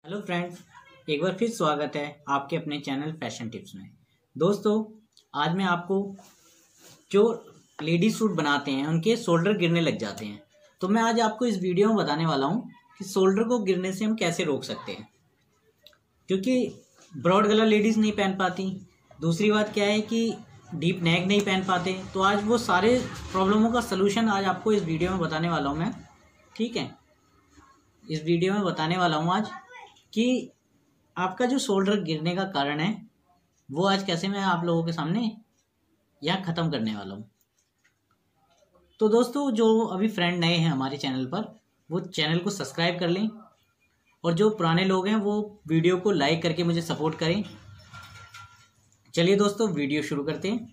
Hello friends, एक बार फिर स्वागत है आपके अपने चैनल फैशन टिप्स में। दोस्तों, आज मैं आपको जो लेडीज सूट बनाते हैं उनके शोल्डर गिरने लग जाते हैं, तो मैं आज आपको इस वीडियो में बताने वाला हूं कि शोल्डर को गिरने से हम कैसे रोक सकते हैं। क्योंकि ब्रॉड गला लेडीज़ नहीं पहन पाती, दूसरी बात क्या है कि डीप नेक नहीं पहन पाते। तो आज वो सारे प्रॉब्लमों का सलूशन आज आपको इस वीडियो में बताने वाला हूँ मैं। ठीक है, इस वीडियो में बताने वाला हूँ आज कि आपका जो शोल्डर गिरने का कारण है वो आज कैसे मैं आप लोगों के सामने यहाँ ख़त्म करने वाला हूँ। तो दोस्तों, जो अभी फ्रेंड नए हैं हमारे चैनल पर, वो चैनल को सब्सक्राइब कर लें, और जो पुराने लोग हैं वो वीडियो को लाइक करके मुझे सपोर्ट करें। चलिए दोस्तों, वीडियो शुरू करते हैं।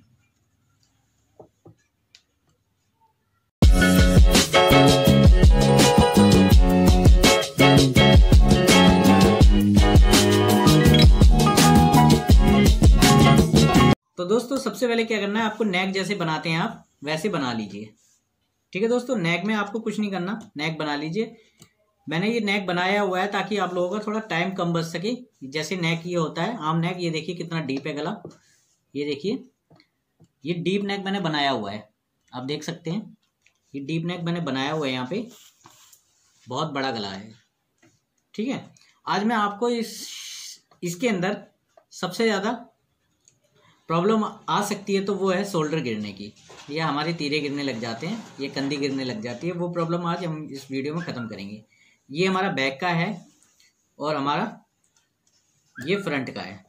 तो दोस्तों, सबसे पहले क्या करना है, आपको नेक जैसे बनाते हैं आप वैसे बना लीजिए। ठीक है दोस्तों, नेक में आपको कुछ नहीं करना, नेक बना लीजिए। मैंने ये नेक बनाया हुआ है ताकि आप लोगों का थोड़ा टाइम कम बच सके। जैसे नेक ये होता है आम नेक, ये देखिए कितना डीप है गला, ये देखिए, ये डीप नेक मैंने बनाया हुआ है, आप देख सकते हैं। ये डीप नेक मैंने बनाया हुआ है, यहाँ पे बहुत बड़ा गला है। ठीक है, आज मैं आपको इसके अंदर सबसे ज़्यादा प्रॉब्लम आ सकती है तो वो है शोल्डर गिरने की, या हमारे तीरे गिरने लग जाते हैं, ये कंधी गिरने लग जाती है। वो प्रॉब्लम आज हम इस वीडियो में ख़त्म करेंगे। ये हमारा बैक का है और हमारा ये फ्रंट का है।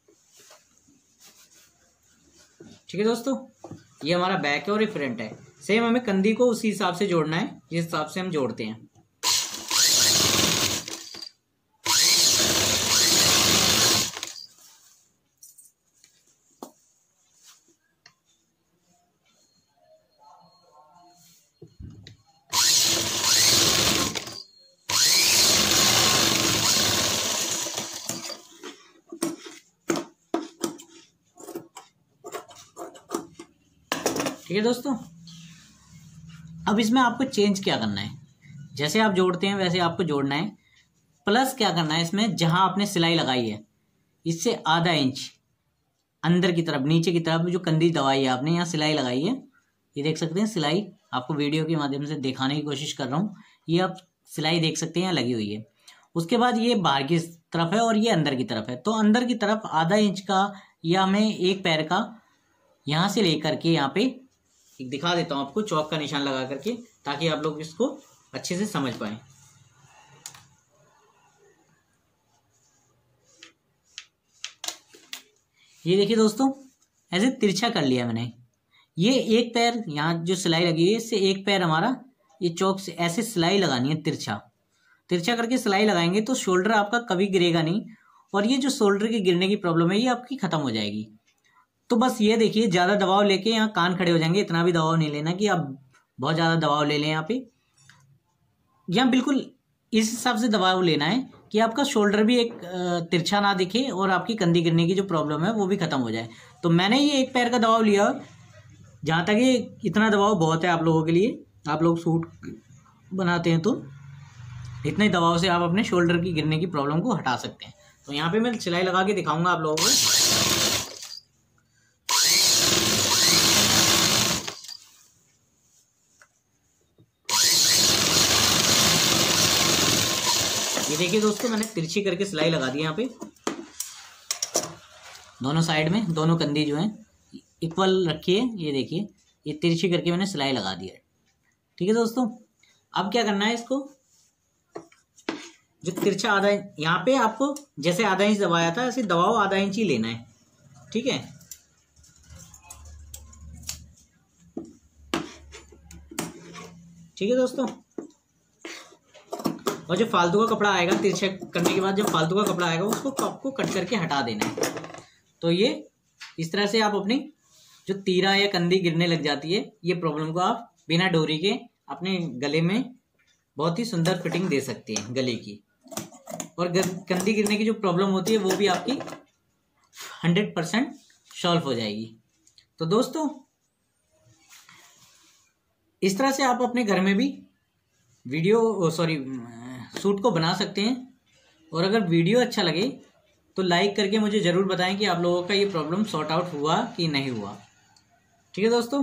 ठीक है दोस्तों, ये हमारा बैक है और ये फ्रंट है। सेम हमें कंधी को उसी हिसाब से जोड़ना है जिस हिसाब से हम जोड़ते हैं। ठीक है दोस्तों, अब इसमें आपको चेंज क्या करना है, जैसे आप जोड़ते हैं वैसे आपको जोड़ना है। प्लस क्या करना है, इसमें जहां आपने सिलाई लगाई है इससे आधा इंच अंदर की तरफ, नीचे की तरफ जो कंधी दबाई है आपने, यहाँ सिलाई लगाई है, ये देख सकते हैं सिलाई। आपको वीडियो के माध्यम से दिखाने की कोशिश कर रहा हूँ, ये आप सिलाई देख सकते हैं यहाँ लगी हुई है। उसके बाद ये बाहर की तरफ है और ये अंदर की तरफ है, तो अंदर की तरफ आधा इंच का, या हमें एक पैर का यहाँ से लेकर के यहाँ पे एक दिखा देता हूँ आपको, चौक का निशान लगा करके, ताकि आप लोग इसको अच्छे से समझ पाए। ये देखिए दोस्तों, ऐसे तिरछा कर लिया मैंने। ये एक पैर यहाँ जो सिलाई लगी है, इससे एक पैर हमारा ये चौक से ऐसे सिलाई लगानी है, तिरछा तिरछा करके सिलाई लगाएंगे तो शोल्डर आपका कभी गिरेगा नहीं, और ये जो शोल्डर के गिरने की प्रॉब्लम है ये आपकी खत्म हो जाएगी। तो बस ये देखिए, ज़्यादा दबाव लेके यहाँ कान खड़े हो जाएंगे, इतना भी दबाव नहीं लेना कि आप बहुत ज़्यादा दबाव ले लें। यहाँ पे यहाँ बिल्कुल इस हिसाब से दबाव लेना है कि आपका शोल्डर भी एक तिरछा ना दिखे और आपकी कंधी गिरने की जो प्रॉब्लम है वो भी खत्म हो जाए। तो मैंने ये एक पैर का दबाव लिया, जहाँ तक ये इतना दबाव बहुत है आप लोगों के लिए, आप लोग सूट बनाते हैं तो इतने दबाव से आप अपने शोल्डर की गिरने की प्रॉब्लम को हटा सकते हैं। तो यहाँ पे मैं सिलाई लगा के दिखाऊंगा आप लोगों को। ये देखिए दोस्तों, मैंने तिरछी करके सिलाई लगा दी यहाँ पे, दोनों साइड में, दोनों कंधी जो है इक्वल रखी है। ये देखिए, ये तिरछी करके मैंने सिलाई लगा दी है। ठीक है दोस्तों, अब क्या करना है, इसको जो तिरछा आधा इंच, यहाँ पे आपको जैसे आधा इंच दबाया था ऐसे दबाव आधा इंच ही लेना है। ठीक है, ठीक है दोस्तों। और जो फालतू का कपड़ा आएगा, तिरछा करने के बाद जो फालतू का कपड़ा आएगा उसको आपको कट करके हटा देना है। तो ये इस तरह से आप अपनी जो तीरा या कंधी गिरने लग जाती है, ये प्रॉब्लम को आप बिना डोरी के अपने गले में बहुत ही सुंदर फिटिंग दे सकते हैं गले की। और कंधी गिरने की जो प्रॉब्लम होती है वो भी आपकी 100% सॉल्व हो जाएगी। तो दोस्तों, इस तरह से आप अपने घर में भी सूट को बना सकते हैं और अगर वीडियो अच्छा लगे तो लाइक करके मुझे ज़रूर बताएं कि आप लोगों का ये प्रॉब्लम सॉर्ट आउट हुआ कि नहीं हुआ। ठीक है दोस्तों,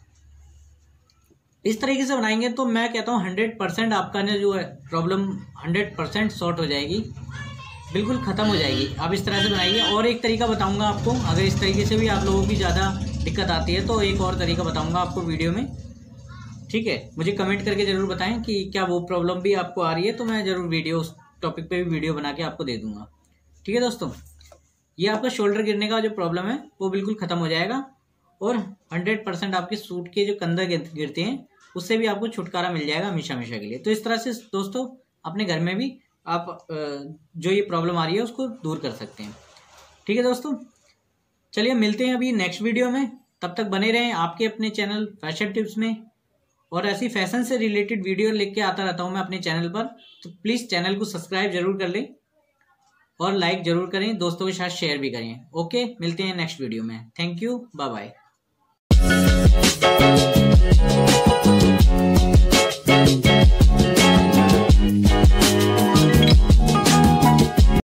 इस तरीके से बनाएंगे तो मैं कहता हूँ 100% आपका ना जो है प्रॉब्लम 100% सॉर्ट हो जाएगी, बिल्कुल ख़त्म हो जाएगी। आप इस तरह से बनाइए। और एक तरीका बताऊंगा आपको, अगर इस तरीके से भी आप लोगों की ज़्यादा दिक्कत आती है तो एक और तरीका बताऊंगा आपको वीडियो में। ठीक है, मुझे कमेंट करके ज़रूर बताएं कि क्या वो प्रॉब्लम भी आपको आ रही है, तो मैं ज़रूर वीडियो उस टॉपिक पे भी वीडियो बना के आपको दे दूंगा। ठीक है दोस्तों, ये आपका शोल्डर गिरने का जो प्रॉब्लम है वो बिल्कुल ख़त्म हो जाएगा और 100% आपके सूट के जो कंधा गिरते हैं उससे भी आपको छुटकारा मिल जाएगा हमेशा हमेशा के लिए। तो इस तरह से दोस्तों अपने घर में भी आप जो ये प्रॉब्लम आ रही है उसको दूर कर सकते हैं। ठीक है दोस्तों, चलिए मिलते हैं अभी नेक्स्ट वीडियो में। तब तक बने रहें आपके अपने चैनल फैशन टिप्स में, और ऐसी फैशन से रिलेटेड वीडियो लेके आता रहता हूं मैं अपने चैनल पर। तो प्लीज़ चैनल को सब्सक्राइब जरूर कर लें और लाइक जरूर करें, दोस्तों के साथ शेयर भी करें। ओके, मिलते हैं नेक्स्ट वीडियो में। Thank you, bye bye.